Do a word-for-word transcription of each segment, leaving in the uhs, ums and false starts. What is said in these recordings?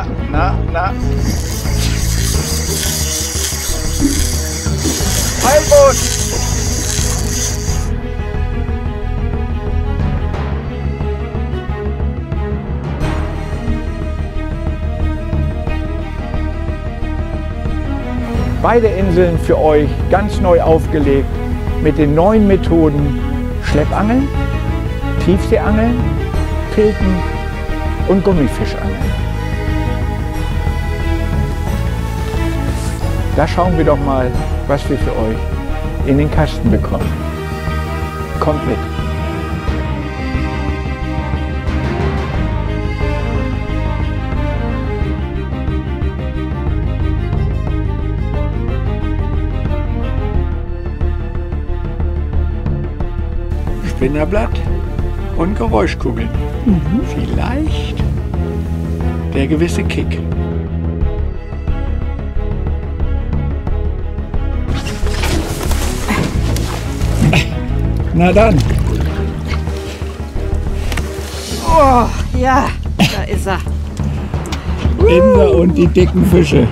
na, na, na. Heilboot! Beide Inseln für euch ganz neu aufgelegt mit den neuen Methoden Schleppangeln, Tiefseeangeln, Pilken und Gummifischangeln. Da schauen wir doch mal, was wir für euch in den Kasten bekommen. Kommt mit! Spinnerblatt und Geräuschkugeln. Mhm. Vielleicht der gewisse Kick. Na dann. Oh, ja, da ist er. Inser und die dicken Fische.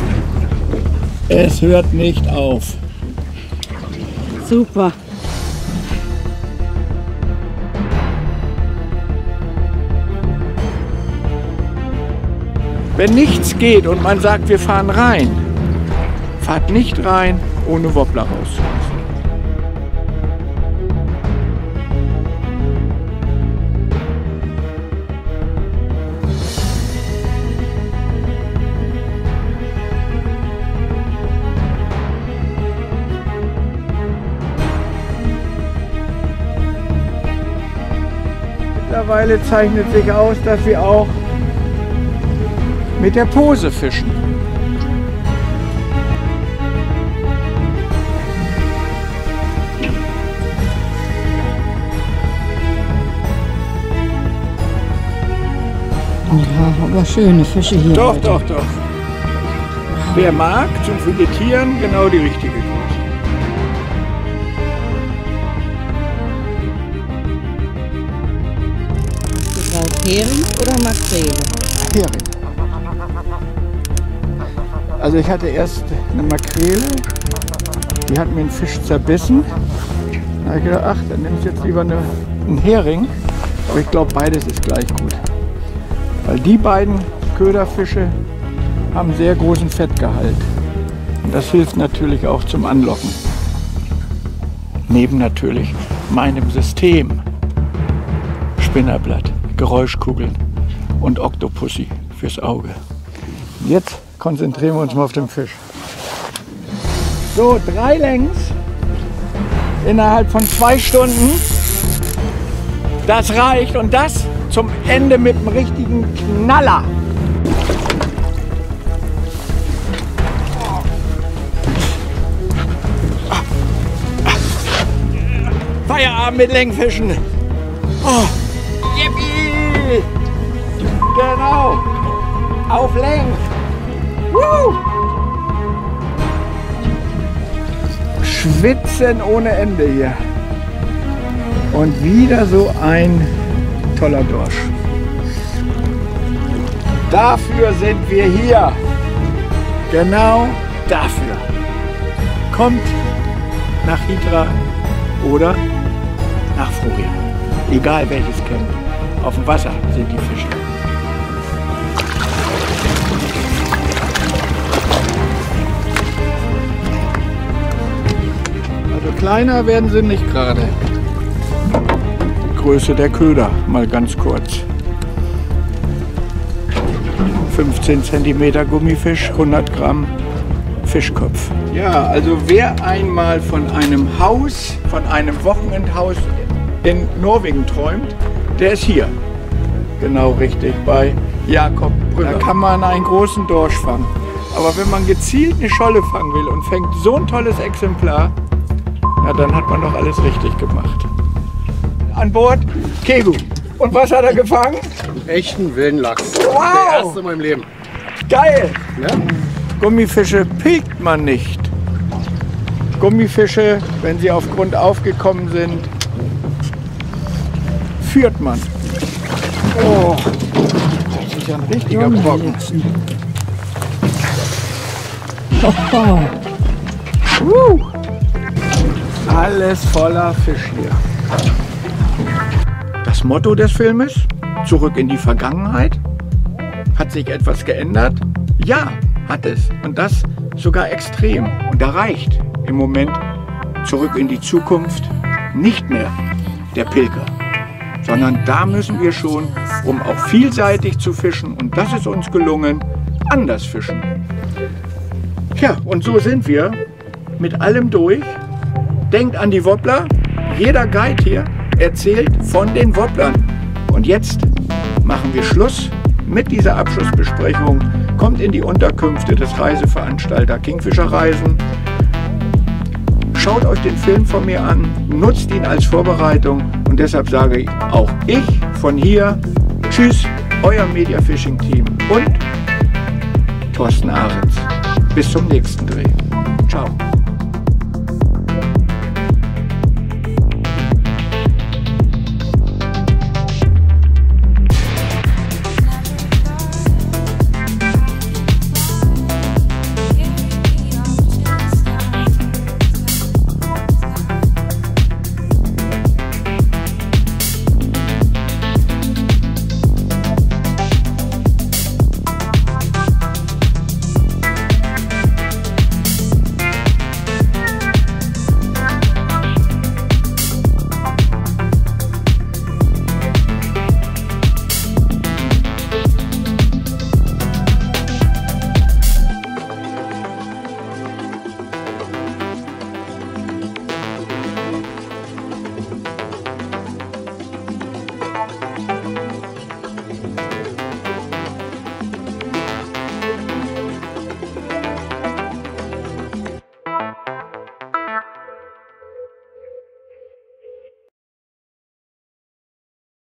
Es hört nicht auf. Super. Wenn nichts geht und man sagt, wir fahren rein, fahrt nicht rein, ohne Wobbler rauszulassen. Mittlerweile zeichnet sich aus, dass wir auch mit der Pose fischen. Ja, aber schöne Fische hier. Doch, heute. doch, doch. Wer mag, zum Filetieren genau die richtige Größe. Hering oder Makrele? Hering. Also ich hatte erst eine Makrele, die hat mir einen Fisch zerbissen. Da habe ich gedacht, ach, dann nehme ich jetzt lieber eine, einen Hering. Aber ich glaube, beides ist gleich gut. Weil die beiden Köderfische haben sehr großen Fettgehalt. Und das hilft natürlich auch zum Anlocken. Neben natürlich meinem System. Spinnerblatt, Geräuschkugeln und Octopussy fürs Auge. Jetzt konzentrieren wir uns mal auf den Fisch. So, drei Längs innerhalb von zwei Stunden. Das reicht und das zum Ende mit einem richtigen Knaller. Feierabend mit Längfischen. Oh. Yippie! Genau. Auf Längen. Woo! Schwitzen ohne Ende hier. Und wieder so ein toller Dorsch. Dafür sind wir hier. Genau dafür. Kommt nach Hitra oder nach Florian. Egal welches Camp. Auf dem Wasser sind die Fische. Also kleiner werden sie nicht gerade. Größe der Köder, mal ganz kurz. fünfzehn Zentimeter Gummifisch, hundert Gramm Fischkopf. Ja, also wer einmal von einem Haus, von einem Wochenendhaus in Norwegen träumt, der ist hier. Genau richtig, bei Jakob Brügger. Da kann man einen großen Dorsch fangen. Aber wenn man gezielt eine Scholle fangen will und fängt so ein tolles Exemplar, na, dann hat man doch alles richtig gemacht. An Bord Kegu. Und was hat er gefangen? Echten wilden Lachs. Wow! Der erste in meinem Leben. Geil! Ja? Gummifische pilgt man nicht. Gummifische, wenn sie auf Grund aufgekommen sind, führt man. Oh, das ist ja eine Richtiger Brocken. Hoho. Uh, alles voller Fisch hier. Das Motto des Filmes? Zurück in die Vergangenheit? Hat sich etwas geändert? Ja, hat es. Und das sogar extrem. Und da reicht im Moment zurück in die Zukunft nicht mehr der Pilger. Sondern da müssen wir schon, um auch vielseitig zu fischen, und das ist uns gelungen, anders fischen. Tja, und so sind wir mit allem durch. Denkt an die Wobbler. Jeder Guide hier erzählt von den Wobblern. Und jetzt machen wir Schluss mit dieser Abschlussbesprechung. Kommt in die Unterkünfte des Reiseveranstalter Kingfisher Reisen. Schaut euch den Film von mir an, nutzt ihn als Vorbereitung. Und deshalb sage ich auch ich von hier, tschüss, euer Media Fishing Team und Thorsten Ahrens. Bis zum nächsten Dreh. Ciao.